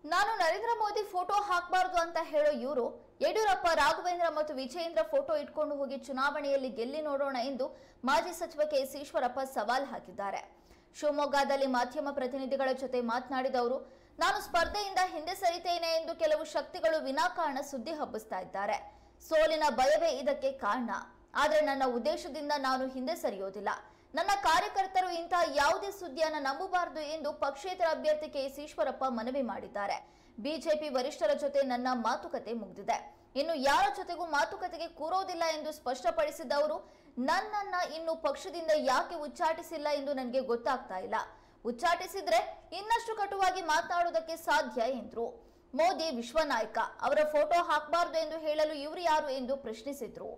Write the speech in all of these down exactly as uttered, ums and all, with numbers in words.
ನಾನು ನರೇಂದ್ರ ಮೋದಿ ಫೋಟೋ ಹಾಕಬಾರದು ಅಂತ ಹೇಳೋ ಇವರು ಯಡಿಯೂರಪ್ಪ, ರಾಘವೇಂದ್ರ ಮತ್ತು ವಿಜಯೇಂದ್ರ ಫೋಟೋ ಇಟ್ಕೊಂಡು ಹೋಗಿ ಚುನಾವಣೆಯಲ್ಲಿ ಗೆಲ್ಲಿ ನೋಡೋಣ ಎಂದು ಮಾಜಿ ಸಚಿವ ಕೆ ಎಸ್ ಈಶ್ವರಪ್ಪ ಸವಾಲ್ ಹಾಕಿದ್ದಾರೆ. ಶಿವಮೊಗ್ಗದಲ್ಲಿ ಮಾಧ್ಯಮ ಪ್ರತಿನಿಧಿಗಳ ಜೊತೆ ಮಾತನಾಡಿದ ಅವರು, ನಾನು ಸ್ಪರ್ಧೆಯಿಂದ ಹಿಂದೆ ಸರಿತೇನೆ ಎಂದು ಕೆಲವು ಶಕ್ತಿಗಳು ವಿನಾಕಾರಣ ಸುದ್ದಿ ಹಬ್ಬಿಸ್ತಾ ಇದ್ದಾರೆ. ಸೋಲಿನ ಭಯವೇ ಇದಕ್ಕೆ ಕಾರಣ. ಆದರೆ ನನ್ನ ಉದ್ದೇಶದಿಂದ ನಾನು ಹಿಂದೆ ಸರಿಯೋದಿಲ್ಲ. ನನ್ನ ಕಾರ್ಯಕರ್ತರು ಇಂತಹ ಯಾವುದೇ ಸುದ್ದಿಯನ್ನು ನಂಬಬಾರದು ಎಂದು ಪಕ್ಷೇತರ ಅಭ್ಯರ್ಥಿ ಕೆ ಎಸ್ ಈಶ್ವರಪ್ಪ ಮನವಿ ಮಾಡಿದ್ದಾರೆ. ಬಿಜೆಪಿ ವರಿಷ್ಠರ ಜೊತೆ ನನ್ನ ಮಾತುಕತೆ ಮುಗಿದಿದೆ. ಇನ್ನು ಯಾರ ಜೊತೆಗೂ ಮಾತುಕತೆಗೆ ಕೂರೋದಿಲ್ಲ ಎಂದು ಸ್ಪಷ್ಟಪಡಿಸಿದ ಅವರು, ನನ್ನನ್ನ ಇನ್ನು ಪಕ್ಷದಿಂದ ಯಾಕೆ ಉಚ್ಚಾಟಿಸಿಲ್ಲ ಎಂದು ನನಗೆ ಗೊತ್ತಾಗ್ತಾ ಇಲ್ಲ. ಉಚ್ಚಾಟಿಸಿದ್ರೆ ಇನ್ನಷ್ಟು ಕಟುವಾಗಿ ಮಾತನಾಡುವುದಕ್ಕೆ ಸಾಧ್ಯ ಎಂದರು. ಮೋದಿ ವಿಶ್ವ ನಾಯಕ, ಅವರ ಫೋಟೋ ಹಾಕಬಾರದು ಎಂದು ಹೇಳಲು ಇವರು ಯಾರು ಎಂದು ಪ್ರಶ್ನಿಸಿದ್ರು.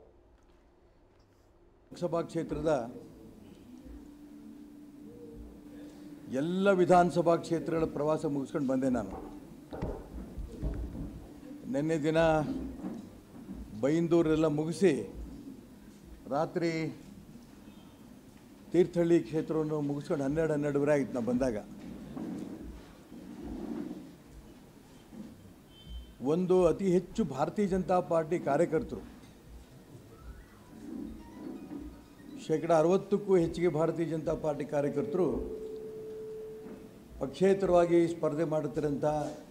ಲೋಕಸಭಾ ಕ್ಷೇತ್ರದ ಎಲ್ಲ ವಿಧಾನಸಭಾ ಕ್ಷೇತ್ರಗಳ ಪ್ರವಾಸ ಮುಗಿಸ್ಕೊಂಡು ಬಂದೆ. ನಾನು ನಿನ್ನೆ ದಿನ ಬೈಂದೂರೆಲ್ಲ ಮುಗಿಸಿ ರಾತ್ರಿ ತೀರ್ಥಹಳ್ಳಿ ಕ್ಷೇತ್ರವನ್ನು ಮುಗಿಸ್ಕೊಂಡು ಹನ್ನೆರಡು ಹನ್ನೆರಡುವರೆ ಆಗಿತ್ತು ನಾನು ಬಂದಾಗ. ಒಂದು ಅತಿ ಹೆಚ್ಚು ಭಾರತೀಯ ಜನತಾ ಪಾರ್ಟಿ ಕಾರ್ಯಕರ್ತರು, ಶೇಕಡ ಅರವತ್ತಕ್ಕೂ ಹೆಚ್ಚಿಗೆ ಭಾರತೀಯ ಜನತಾ ಪಾರ್ಟಿ ಕಾರ್ಯಕರ್ತರು ಪಕ್ಷೇತರವಾಗಿ ಸ್ಪರ್ಧೆ ಮಾಡುತ್ತಿರಂಥ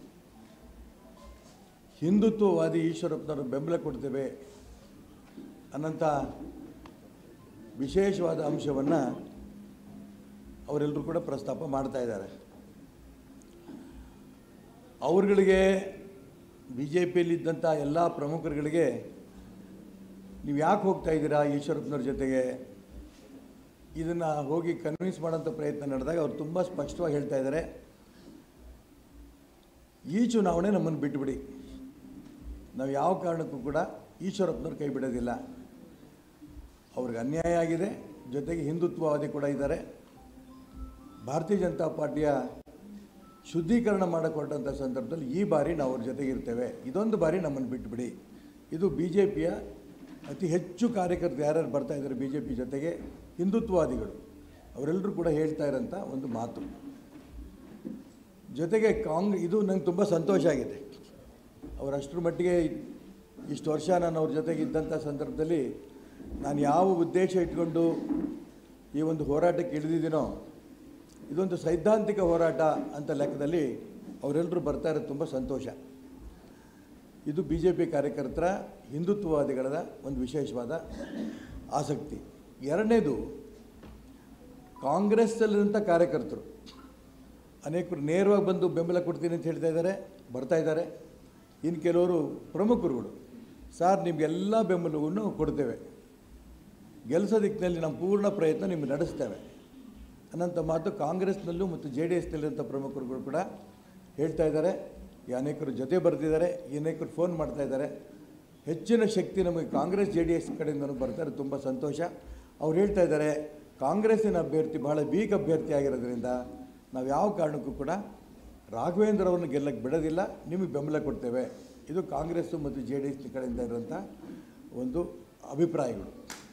ಹಿಂದುತ್ವವಾದಿ ಈಶ್ವರಪ್ಪನವರು ಬೆಂಬಲ ಕೊಡ್ತೇವೆ ಅನ್ನೋಂಥ ವಿಶೇಷವಾದ ಅಂಶವನ್ನು ಅವರೆಲ್ಲರೂ ಕೂಡ ಪ್ರಸ್ತಾಪ ಮಾಡ್ತಾ ಇದ್ದಾರೆ. ಅವ್ರಗಳಿಗೆ ಬಿ ಜೆ ಪಿಯಲ್ಲಿದ್ದಂಥ ಎಲ್ಲ ಪ್ರಮುಖರುಗಳಿಗೆ ನೀವು ಯಾಕೆ ಹೋಗ್ತಾ ಇದ್ದೀರಾ ಈಶ್ವರಪ್ಪನವ್ರ ಜೊತೆಗೆ, ಇದನ್ನು ಹೋಗಿ ಕನ್ವಿನ್ಸ್ ಮಾಡೋಂಥ ಪ್ರಯತ್ನ ನಡೆದಾಗ ಅವರು ತುಂಬ ಸ್ಪಷ್ಟವಾಗಿ ಹೇಳ್ತಾ ಇದ್ದಾರೆ, ಈ ಚುನಾವಣೆ ನಮ್ಮನ್ನು ಬಿಟ್ಟುಬಿಡಿ, ನಾವು ಯಾವ ಕಾರಣಕ್ಕೂ ಕೂಡ ಈಶ್ವರಪ್ಪನವ್ರು ಕೈ ಬಿಡೋದಿಲ್ಲ. ಅವ್ರಿಗೆ ಅನ್ಯಾಯ ಆಗಿದೆ, ಜೊತೆಗೆ ಹಿಂದುತ್ವವಾದಿ ಕೂಡ ಇದ್ದಾರೆ. ಭಾರತೀಯ ಜನತಾ ಪಾರ್ಟಿಯ ಶುದ್ಧೀಕರಣ ಮಾಡೋಕ್ಕೆ ಹೊರಟಂಥ ಸಂದರ್ಭದಲ್ಲಿ ಈ ಬಾರಿ ನಾವು ಅವ್ರ ಜೊತೆಗೆ ಇರ್ತೇವೆ, ಇದೊಂದು ಬಾರಿ ನಮ್ಮನ್ನು ಬಿಟ್ಟುಬಿಡಿ. ಇದು ಬಿ ಜೆ ಪಿಯ ಅತಿ ಹೆಚ್ಚು ಕಾರ್ಯಕರ್ತರು ಯಾರ್ಯಾರು ಬರ್ತಾ ಇದ್ದಾರೆ ಬಿ ಜೆ ಪಿ ಜೊತೆಗೆ, ಹಿಂದುತ್ವವಾದಿಗಳು, ಅವರೆಲ್ಲರೂ ಕೂಡ ಹೇಳ್ತಾ ಇರೋಂಥ ಒಂದು ಮಾತು. ಜೊತೆಗೆ ಕಾಂಗ್ರೆಸ್, ಇದು ನಂಗೆ ತುಂಬ ಸಂತೋಷ ಆಗಿದೆ. ಅವರಷ್ಟರ ಮಟ್ಟಿಗೆ ಇಷ್ಟು ವರ್ಷ ನಾನು ಅವ್ರ ಜೊತೆಗೆ ಇದ್ದಂಥ ಸಂದರ್ಭದಲ್ಲಿ ನಾನು ಯಾವ ಉದ್ದೇಶ ಇಟ್ಕೊಂಡು ಈ ಒಂದು ಹೋರಾಟಕ್ಕೆ ಇಳಿದಿದ್ದೀನೋ, ಇದೊಂದು ಸೈದ್ಧಾಂತಿಕ ಹೋರಾಟ ಅಂತ ಲೆಕ್ಕದಲ್ಲಿ ಅವರೆಲ್ಲರೂ ಬರ್ತಾ ಇರೋದು ತುಂಬ ಸಂತೋಷ. ಇದು ಬಿ ಜೆ ಪಿ ಕಾರ್ಯಕರ್ತರ ಹಿಂದುತ್ವವಾದಿಗಳ ಒಂದು ವಿಶೇಷವಾದ ಆಸಕ್ತಿ. ಎರಡನೇದು, ಕಾಂಗ್ರೆಸ್ಸಲ್ಲಿರುವಂಥ ಕಾರ್ಯಕರ್ತರು ಅನೇಕರು ನೇರವಾಗಿ ಬಂದು ಬೆಂಬಲ ಕೊಡ್ತೀನಿ ಅಂತ ಹೇಳ್ತಾ ಇದ್ದಾರೆ, ಬರ್ತಾ ಇದ್ದಾರೆ. ಇನ್ನು ಕೆಲವರು ಪ್ರಮುಖರುಗಳು, ಸಾರ್ ನಿಮಗೆಲ್ಲ ಬೆಂಬಲವನ್ನು ಕೊಡ್ತೇವೆ, ಗೆಲ್ಲಿಸೋ ದಿಕ್ಕಿನಲ್ಲಿ ನಮ್ಮ ಪೂರ್ಣ ಪ್ರಯತ್ನ ನಿಮಗೆ ನಡೆಸ್ತೇವೆ ಅನ್ನೋಂಥ ಮಾತು ಕಾಂಗ್ರೆಸ್ನಲ್ಲೂ ಮತ್ತು ಜೆ ಡಿ ಎಸ್ನಲ್ಲಿರುವಂಥ ಪ್ರಮುಖರುಗಳು ಕೂಡ ಹೇಳ್ತಾ ಇದ್ದಾರೆ. ಈ ಅನೇಕರು ಜೊತೆ ಬರ್ತಿದ್ದಾರೆ, ಈ ಅನೇಕರು ಫೋನ್ ಮಾಡ್ತಾ ಇದ್ದಾರೆ. ಹೆಚ್ಚಿನ ಶಕ್ತಿ ನಮಗೆ ಕಾಂಗ್ರೆಸ್ ಜೆ ಡಿ ಎಸ್ ಕಡೆಯಿಂದನೂ ಬರ್ತಾರೆ, ತುಂಬ ಸಂತೋಷ. ಅವ್ರು ಹೇಳ್ತಾ ಇದ್ದಾರೆ, ಕಾಂಗ್ರೆಸ್ಸಿನ ಅಭ್ಯರ್ಥಿ ಬಹಳ ವೀಕ್ ಅಭ್ಯರ್ಥಿ ಆಗಿರೋದ್ರಿಂದ ನಾವು ಯಾವ ಕಾರಣಕ್ಕೂ ಕೂಡ ರಾಘವೇಂದ್ರ ಅವರನ್ನು ಗೆಲ್ಲಕ್ಕೆ ಬಿಡೋದಿಲ್ಲ, ನಿಮಗೆ ಬೆಂಬಲ ಕೊಡ್ತೇವೆ. ಇದು ಕಾಂಗ್ರೆಸ್ಸು ಮತ್ತು ಜೆ ಡಿ ಎಸ್ ಕಡೆಯಿಂದ ಇರುವಂಥ ಒಂದು ಅಭಿಪ್ರಾಯಗಳು.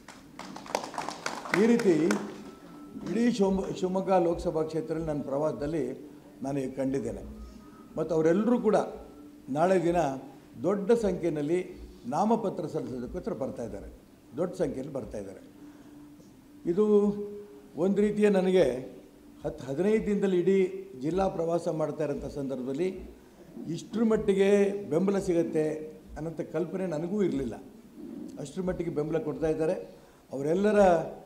ಈ ರೀತಿ ಇಡೀ ಶಿವಮೊ ಶಿವಮೊಗ್ಗ ಲೋಕಸಭಾ ಕ್ಷೇತ್ರದಲ್ಲಿ ನನ್ನ ಪ್ರವಾಸದಲ್ಲಿ ನಾನು ಕಂಡಿದ್ದೇನೆ. ಮತ್ತು ಅವರೆಲ್ಲರೂ ಕೂಡ ನಾಳೆ ದಿನ ದೊಡ್ಡ ಸಂಖ್ಯೆಯಲ್ಲಿ ನಾಮಪತ್ರ ಸಲ್ಲಿಸೋದಕ್ಕೋಸ್ಕರ ಬರ್ತಾಯಿದ್ದಾರೆ, ದೊಡ್ಡ ಸಂಖ್ಯೆಯಲ್ಲಿ ಬರ್ತಾಯಿದ್ದಾರೆ. ಇದು ಒಂದು ರೀತಿಯ ನನಗೆ ಹತ್ತು ಹದಿನೈದು ದಿನದಲ್ಲಿ ಇಡೀ ಜಿಲ್ಲಾ ಪ್ರವಾಸ ಮಾಡ್ತಾ ಇರೋಂಥ ಸಂದರ್ಭದಲ್ಲಿ ಇಷ್ಟರ ಮಟ್ಟಿಗೆ ಬೆಂಬಲ ಸಿಗುತ್ತೆ ಅನ್ನೋಂಥ ಕಲ್ಪನೆ ನನಗೂ ಇರಲಿಲ್ಲ. ಅಷ್ಟರ ಮಟ್ಟಿಗೆ ಬೆಂಬಲ ಕೊಡ್ತಾ ಇದ್ದಾರೆ. ಅವರೆಲ್ಲರ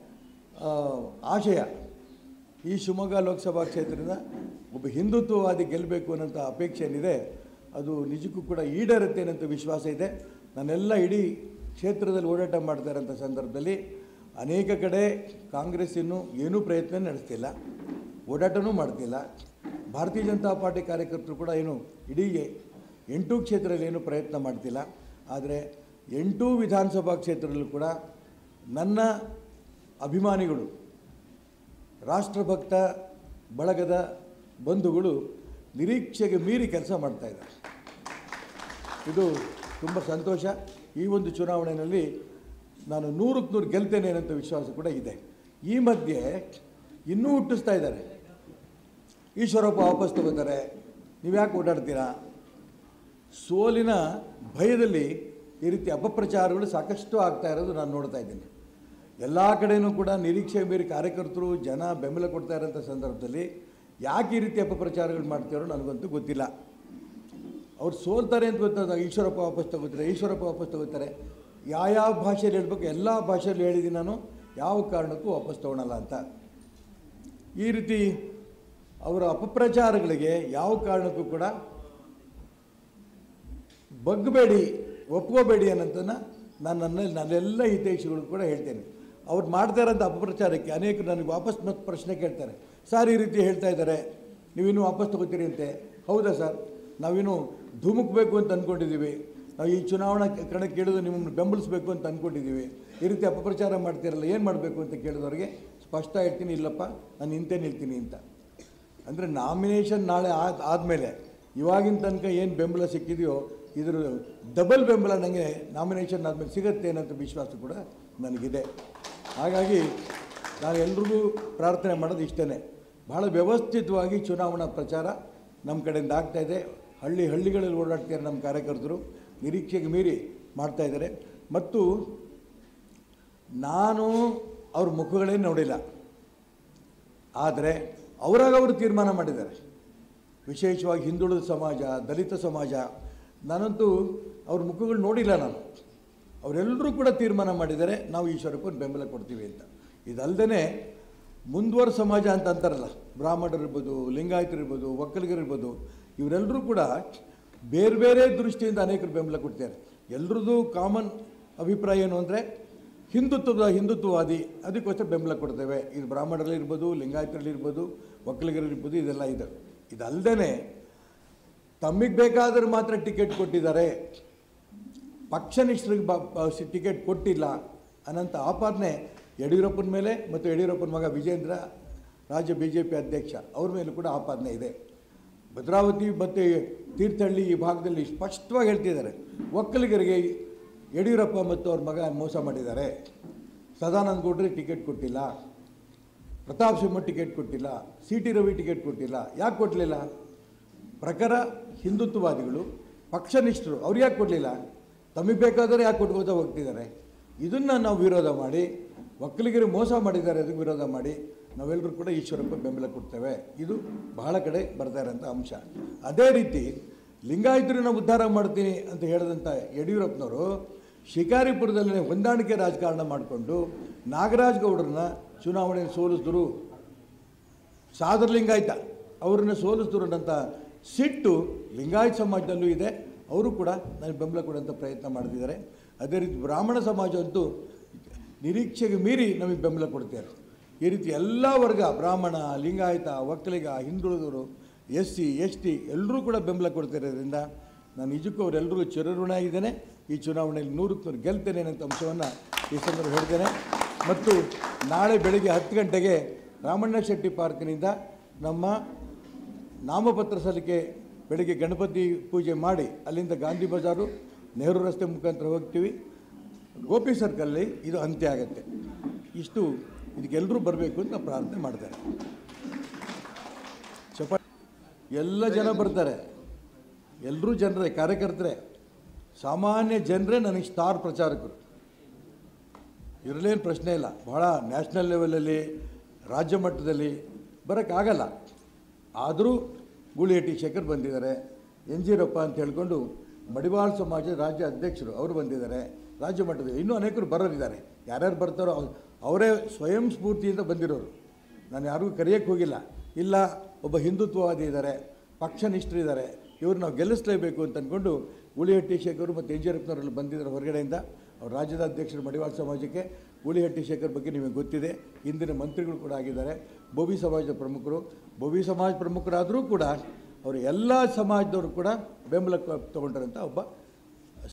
ಆಶಯ ಈ ಶಿವಮೊಗ್ಗ ಲೋಕಸಭಾ ಕ್ಷೇತ್ರದಿಂದ ಒಬ್ಬ ಹಿಂದುತ್ವವಾದಿ ಗೆಲ್ಲಬೇಕು ಅನ್ನೋಂಥ ಅಪೇಕ್ಷೆ ಏನಿದೆ ಅದು ನಿಜಕ್ಕೂ ಕೂಡ ಈಡೇರುತ್ತೆ ಅನ್ನೋಂಥ ವಿಶ್ವಾಸ ಇದೆ. ನಾನೆಲ್ಲ ಇಡೀ ಕ್ಷೇತ್ರದಲ್ಲಿ ಓಡಾಟ ಮಾಡ್ತಾ ಇರೋಂಥ ಸಂದರ್ಭದಲ್ಲಿ ಅನೇಕ ಕಡೆ ಕಾಂಗ್ರೆಸ್ ಇನ್ನೂ ಏನೂ ಪ್ರಯತ್ನ ನಡೆಸ್ತಿಲ್ಲ, ಓಡಾಟನೂ ಮಾಡ್ತಿಲ್ಲ. ಭಾರತೀಯ ಜನತಾ ಪಾರ್ಟಿ ಕಾರ್ಯಕರ್ತರು ಕೂಡ ಏನು ಇಡೀ ಎಂಟು ಕ್ಷೇತ್ರದಲ್ಲಿ ಏನೂ ಪ್ರಯತ್ನ ಮಾಡ್ತಿಲ್ಲ. ಆದರೆ ಎಂಟು ವಿಧಾನಸಭಾ ಕ್ಷೇತ್ರದಲ್ಲೂ ಕೂಡ ನನ್ನ ಅಭಿಮಾನಿಗಳು, ರಾಷ್ಟ್ರಭಕ್ತ ಬಳಗದ ಬಂಧುಗಳು ನಿರೀಕ್ಷೆಗೆ ಮೀರಿ ಕೆಲಸ ಮಾಡ್ತಾಯಿದ್ದಾರೆ. ಇದು ತುಂಬ ಸಂತೋಷ. ಈ ಒಂದು ಚುನಾವಣೆಯಲ್ಲಿ ನಾನು ನೂರಕ್ಕೆ ನೂರು ಗೆಲ್ತೇನೆ ಅನ್ನೋಂಥ ವಿಶ್ವಾಸ ಕೂಡ ಇದೆ. ಈ ಮಧ್ಯೆ ಇನ್ನೂ ಹುಟ್ಟಿಸ್ತಾ ಇದ್ದಾರೆ, ಈಶ್ವರಪ್ಪ ವಾಪಸ್ ತಗೋತಾರೆ, ನೀವು ಯಾಕೆ ಓಡಾಡ್ತೀರಾ, ಸೋಲಿನ ಭಯದಲ್ಲಿ ಈ ರೀತಿ ಅಪಪ್ರಚಾರಗಳು ಸಾಕಷ್ಟು ಆಗ್ತಾ ಇರೋದು ನಾನು ನೋಡ್ತಾ ಇದ್ದೀನಿ. ಎಲ್ಲ ಕಡೆಯೂ ಕೂಡ ನಿರೀಕ್ಷೆ ಮೀರಿ ಕಾರ್ಯಕರ್ತರು ಜನ ಬೆಂಬಲ ಕೊಡ್ತಾ ಇರೋಂಥ ಸಂದರ್ಭದಲ್ಲಿ ಯಾಕೆ ಈ ರೀತಿ ಅಪಪ್ರಚಾರಗಳು ಮಾಡ್ತಾರೋ ನನಗಂತೂ ಗೊತ್ತಿಲ್ಲ. ಅವ್ರು ಸೋಲ್ತಾರೆ ಅಂತ ಗೊತ್ತಾದಾಗ ಈಶ್ವರಪ್ಪ ವಾಪಸ್ ತಗೋತಾರೆ, ಈಶ್ವರಪ್ಪ ವಾಪಸ್ ತಗೋತಾರೆ. ಯಾವ್ಯಾವ ಭಾಷೆಯಲ್ಲಿ ಹೇಳಬೇಕು ಎಲ್ಲ ಭಾಷೆಯಲ್ಲಿ ಹೇಳಿದ್ದೀನಿ ನಾನು, ಯಾವ ಕಾರಣಕ್ಕೂ ವಾಪಸ್ ತೊಗೊಳಲ್ಲ ಅಂತ. ಈ ರೀತಿ ಅವರ ಅಪಪ್ರಚಾರಗಳಿಗೆ ಯಾವ ಕಾರಣಕ್ಕೂ ಕೂಡ ಬಗ್ಗಬೇಡಿ, ಒಪ್ಕೋಬೇಡಿ ಅನ್ನೋದನ್ನು ನಾನು ನನ್ನ ನನ್ನೆಲ್ಲ ಹಿತೈಷಿಗಳು ಕೂಡ ಹೇಳ್ತೇನೆ. ಅವ್ರು ಮಾಡ್ತಾ ಇರೋಂಥ ಅಪಪ್ರಚಾರಕ್ಕೆ ಅನೇಕರು ನನಗೆ ವಾಪಸ್ ಮತ್ತೆ ಪ್ರಶ್ನೆ ಕೇಳ್ತಾರೆ, ಸರ್ ಈ ರೀತಿ ಹೇಳ್ತಾ ಇದ್ದಾರೆ, ನೀವಿನ್ನೂ ವಾಪಸ್ ತೊಗೋತೀರಿ ಅಂತೆ. ಹೌದಾ ಸರ್, ನಾವಿನ್ನೂ ಧುಮುಕಬೇಕು ಅಂತ ಅಂದ್ಕೊಂಡಿದ್ದೀವಿ, ನಾವು ಈ ಚುನಾವಣಾ ಕಣಕ್ಕೆ ಇಳಿದು ನಿಮ್ಮನ್ನು ಬೆಂಬಲಿಸಬೇಕು ಅಂತ ಅಂದ್ಕೊಂಡಿದ್ದೀವಿ, ಈ ರೀತಿ ಅಪಪ್ರಚಾರ ಮಾಡ್ತೀರಲ್ಲ ಏನು ಮಾಡಬೇಕು ಅಂತ ಕೇಳಿದವ್ರಿಗೆ ಸ್ಪಷ್ಟ ಹೇಳ್ತೀನಿ, ಇಲ್ಲಪ್ಪ ನಾನು ನಿಂತೇ ನಿಲ್ತೀನಿ ಅಂತ. ಅಂದರೆ ನಾಮಿನೇಷನ್ ನಾಳೆ ಆದ ಆದಮೇಲೆ ಇವಾಗಿನ ತನಕ ಏನು ಬೆಂಬಲ ಸಿಕ್ಕಿದೆಯೋ ಇದ್ರ ಡಬಲ್ ಬೆಂಬಲ ನನಗೆ ನಾಮಿನೇಷನ್ ಆದಮೇಲೆ ಸಿಗುತ್ತೆ ಅನ್ನೋಂಥ ವಿಶ್ವಾಸ ಕೂಡ ನನಗಿದೆ. ಹಾಗಾಗಿ ನಾನು ಎಲ್ರಿಗೂ ಪ್ರಾರ್ಥನೆ ಮಾಡೋದು ಇಷ್ಟೇ, ಭಾಳ ವ್ಯವಸ್ಥಿತವಾಗಿ ಚುನಾವಣಾ ಪ್ರಚಾರ ನಮ್ಮ ಕಡೆಯಿಂದ ಆಗ್ತಾಯಿದೆ. ಹಳ್ಳಿ ಹಳ್ಳಿಗಳಲ್ಲಿ ಓಡಾಡ್ತಾರೆ ನಮ್ಮ ಕಾರ್ಯಕರ್ತರು, ನಿರೀಕ್ಷೆಗೆ ಮೀರಿ ಮಾಡ್ತಾಯಿದ್ದಾರೆ. ಮತ್ತು ನಾನು ಅವ್ರ ಮುಖಗಳೇ ನೋಡಿಲ್ಲ, ಆದರೆ ಅವರಾಗ ಅವರು ತೀರ್ಮಾನ ಮಾಡಿದ್ದಾರೆ. ವಿಶೇಷವಾಗಿ ಹಿಂದುಳಿದ ಸಮಾಜ, ದಲಿತ ಸಮಾಜ, ನಾನಂತೂ ಅವ್ರ ಮುಖಗಳು ನೋಡಿಲ್ಲ ನಾನು. ಅವರೆಲ್ಲರೂ ಕೂಡ ತೀರ್ಮಾನ ಮಾಡಿದ್ದಾರೆ ನಾವು ಈಶ್ವರಪ್ಪನ ಬೆಂಬಲ ಕೊಡ್ತೀವಿ ಅಂತ. ಇದಲ್ಲದೆ ಮುಂದುವರ ಸಮಾಜ ಅಂತ ಅಂತಾರಲ್ಲ, ಬ್ರಾಹ್ಮಣರಿರ್ಬೋದು, ಲಿಂಗಾಯತರಿರ್ಬೋದು, ಒಕ್ಕಲಿಗರಿರ್ಬೋದು, ಇವರೆಲ್ಲರೂ ಕೂಡ ಬೇರೆ ಬೇರೆ ದೃಷ್ಟಿಯಿಂದ ಅನೇಕರು ಬೆಂಬಲ ಕೊಡ್ತಾರೆ. ಎಲ್ಲರದ್ದು ಕಾಮನ್ ಅಭಿಪ್ರಾಯ ಏನು ಅಂದರೆ ಹಿಂದುತ್ವದ ಹಿಂದುತ್ವವಾದಿ, ಅದಕ್ಕೋಸ್ಕರ ಬೆಂಬಲ ಕೊಡ್ತೇವೆ. ಇದು ಬ್ರಾಹ್ಮಣರಲ್ಲಿರ್ಬೋದು, ಲಿಂಗಾಯತರಲ್ಲಿರ್ಬೋದು, ಒಕ್ಕಲಿಗರಿರ್ಬೋದು, ಇದೆಲ್ಲ ಇದೆ. ಇದಲ್ಲದೆ ತಮಗೆ ಬೇಕಾದರೆ ಮಾತ್ರ ಟಿಕೆಟ್ ಕೊಟ್ಟಿದ್ದಾರೆ, ಪಕ್ಷನಿಷ್ಠರಿಗೆ ಬ ಟಿಕೆಟ್ ಕೊಟ್ಟಿಲ್ಲ ಅನ್ನೋಂಥ ಆಪಾದನೆ ಯಡಿಯೂರಪ್ಪನ ಮೇಲೆ ಮತ್ತು ಯಡಿಯೂರಪ್ಪನ ಮಗ ವಿಜೇಂದ್ರ ರಾಜ್ಯ ಬಿ ಜೆ ಪಿ ಅಧ್ಯಕ್ಷ ಅವ್ರ ಮೇಲೂ ಕೂಡ ಆಪಾದನೆ ಇದೆ. ಭದ್ರಾವತಿ ಮತ್ತು ತೀರ್ಥಹಳ್ಳಿ ಈ ಭಾಗದಲ್ಲಿ ಸ್ಪಷ್ಟವಾಗಿ ಹೇಳ್ತಿದ್ದಾರೆ, ಒಕ್ಕಲಿಗರಿಗೆ ಯಡಿಯೂರಪ್ಪ ಮತ್ತು ಅವ್ರ ಮಗ ಮೋಸ ಮಾಡಿದ್ದಾರೆ. ಸದಾನಂದ ಗೌಡ್ರಿಗೆ ಟಿಕೆಟ್ ಕೊಟ್ಟಿಲ್ಲ, ಪ್ರತಾಪ್ ಸಿಂಹ ಟಿಕೆಟ್ ಕೊಟ್ಟಿಲ್ಲ, ಸಿ ಟಿ ರವಿ ಟಿಕೆಟ್ ಕೊಟ್ಟಿಲ್ಲ. ಯಾಕೆ ಕೊಡಲಿಲ್ಲ? ಪ್ರಖರ ಹಿಂದುತ್ವವಾದಿಗಳು, ಪಕ್ಷನಿಷ್ಠರು, ಅವ್ರು ಯಾಕೆ ಕೊಡಲಿಲ್ಲ? ತಮಗೆ ಬೇಕಾದರೆ ಯಾಕೆ ಕೊಟ್ಕೋತಾ ಹೋಗ್ತಿದ್ದಾರೆ? ಇದನ್ನು ನಾವು ವಿರೋಧ ಮಾಡಿ, ಒಕ್ಕಲಿಗರು ಮೋಸ ಮಾಡಿದ್ದಾರೆ ಅದಕ್ಕೆ ವಿರೋಧ ಮಾಡಿ ನಾವೆಲ್ಲರೂ ಕೂಡ ಈಶ್ವರಪ್ಪ ಬೆಂಬಲ ಕೊಡ್ತೇವೆ. ಇದು ಬಹಳ ಕಡೆ ಬರ್ತಾ ಇರೋಂಥ ಅಂಶ. ಅದೇ ರೀತಿ ಲಿಂಗಾಯತರನ್ನ ಉದ್ಧಾರ ಮಾಡ್ತೀನಿ ಅಂತ ಹೇಳಿದಂಥ ಯಡಿಯೂರಪ್ಪನವರು ಶಿಕಾರಿಪುರದಲ್ಲಿ ಹೊಂದಾಣಿಕೆ ರಾಜಕಾರಣ ಮಾಡಿಕೊಂಡು ನಾಗರಾಜ್ ಗೌಡರನ್ನ ಚುನಾವಣೆಯಲ್ಲಿ ಸೋಲಿಸಿದ್ರು. ಸಾದರ ಲಿಂಗಾಯತ ಅವ್ರನ್ನ ಸೋಲಿಸಿದ್ರು ಅನ್ನೋಂಥ ಸಿಟ್ಟು ಲಿಂಗಾಯತ ಸಮಾಜದಲ್ಲೂ ಇದೆ. ಅವರು ಕೂಡ ನನಗೆ ಬೆಂಬಲ ಕೊಡುವಂಥ ಪ್ರಯತ್ನ ಮಾಡ್ತಿದ್ದಾರೆ. ಅದೇ ರೀತಿ ಬ್ರಾಹ್ಮಣ ಸಮಾಜ ಅಂತೂ ನಿರೀಕ್ಷೆಗೆ ಮೀರಿ ನಮಗೆ ಬೆಂಬಲ ಕೊಡ್ತಾರೆ. ಈ ರೀತಿ ಎಲ್ಲ ವರ್ಗ, ಬ್ರಾಹ್ಮಣ, ಲಿಂಗಾಯತ, ಒಕ್ಕಲಿಗ, ಹಿಂದುಳಿದವರು, ಎಸ್ ಸಿ ಎಸ್ ಟಿ ಎಲ್ಲರೂ ಕೂಡ ಬೆಂಬಲ ಕೊಡ್ತಿರೋದ್ರಿಂದ ನಾನು ನಿಜಕ್ಕೂ ಅವರೆಲ್ಲರಿಗೂ ಚಿರಋಣ ಆಗಿದ್ದೇನೆ. ಈ ಚುನಾವಣೆಯಲ್ಲಿ ನೂರಕ್ಕೆ ನೂರು ಗೆಲ್ತೇನೆ ಅನ್ನೋಂಥ ಅಂಶವನ್ನು ಈ ಸಂದರ್ಭ ಹೇಳ್ತೇನೆ. ಮತ್ತು ನಾಳೆ ಬೆಳಗ್ಗೆ ಹತ್ತು ಗಂಟೆಗೆ ರಾಮಣ್ಣ ಶೆಟ್ಟಿ ಪಾರ್ಕ್ನಿಂದ ನಮ್ಮ ನಾಮಪತ್ರ ಸಲ್ಲಿಕೆ ಬೆಳಗ್ಗೆ ಗಣಪತಿ ಪೂಜೆ ಮಾಡಿ ಅಲ್ಲಿಂದ ಗಾಂಧಿ ಬಜಾರು, ನೆಹರು ರಸ್ತೆ ಮುಖಾಂತರ ಹೋಗ್ತೀವಿ. ಗೋಪಿ ಸರ್ಕಲ್ಲಿ ಇದು ಅಂತ್ಯ ಆಗುತ್ತೆ. ಇಷ್ಟು ಇದಕ್ಕೆಲ್ಲರೂ ಬರಬೇಕು ಅಂತ ಪ್ರಾರ್ಥನೆ ಮಾಡ್ತಾರೆ. ಚಪ ಎಲ್ಲ ಜನ ಬರ್ತಾರೆ, ಎಲ್ಲರೂ ಜನರೇ, ಕಾರ್ಯಕರ್ತರೇ, ಸಾಮಾನ್ಯ ಜನರೇ ನನಗೆ ಸ್ಟಾರ್ ಪ್ರಚಾರಕರು. ಇರಲೇನು ಪ್ರಶ್ನೆ ಇಲ್ಲ. ಭಾಳ ನ್ಯಾಷನಲ್ ಲೆವೆಲಲ್ಲಿ, ರಾಜ್ಯ ಮಟ್ಟದಲ್ಲಿ ಬರೋಕ್ಕಾಗಲ್ಲ. ಆದರೂ ಗೂಳಿಹಟ್ಟಿ ಶೇಖರ್ ಬಂದಿದ್ದಾರೆ, ಎನ್ ಜಿರಪ್ಪ ಅಂತ ಹೇಳ್ಕೊಂಡು ಮಡಿವಾಳ ಸಮಾಜದ ರಾಜ್ಯ ಅಧ್ಯಕ್ಷರು ಅವರು ಬಂದಿದ್ದಾರೆ. ರಾಜ್ಯ ಮಟ್ಟದಲ್ಲಿ ಇನ್ನೂ ಅನೇಕರು ಬರೋರಿದ್ದಾರೆ. ಯಾರ್ಯಾರು ಬರ್ತಾರೋ ಅವರೇ ಸ್ವಯಂ ಸ್ಫೂರ್ತಿಯಿಂದ ಬಂದಿರೋರು. ನಾನು ಯಾರಿಗೂ ಕರೆಯೋಕ್ಕೆ ಹೋಗಿಲ್ಲ. ಇಲ್ಲ, ಒಬ್ಬ ಹಿಂದುತ್ವವಾದಿ ಇದ್ದಾರೆ, ಪಕ್ಷನಿಷ್ಠರಿದ್ದಾರೆ, ಇವರು ನಾವು ಗೆಲ್ಲಿಸಲೇಬೇಕು ಅಂತ ಅಂದ್ಕೊಂಡು ಗೂಳಿಹಟ್ಟಿ ಶೇಖರ್ ಮತ್ತು ಎನ್ ಜಿರಪ್ಪನವರೆಲ್ಲ ಬಂದಿದ್ದಾರೆ ಹೊರಗಡೆಯಿಂದ. ಅವ್ರು ರಾಜ್ಯದ ಅಧ್ಯಕ್ಷರು ಮಡಿವಾಳ ಸಮಾಜಕ್ಕೆ. ಗೂಳಿಹಟ್ಟಿ ಶೇಖರ್ ಬಗ್ಗೆ ನಿಮಗೆ ಗೊತ್ತಿದೆ, ಇಂದಿನ ಮಂತ್ರಿಗಳು ಕೂಡ ಆಗಿದ್ದಾರೆ. ಬೋವಿ ಸಮಾಜದ ಪ್ರಮುಖರು. ಬೋವಿ ಸಮಾಜ ಪ್ರಮುಖರಾದರೂ ಕೂಡ ಅವರು ಎಲ್ಲ ಸಮಾಜದವರು ಕೂಡ ಬೆಂಬಲ ತೊಗೊಂಡ್ರಂಥ ಒಬ್ಬ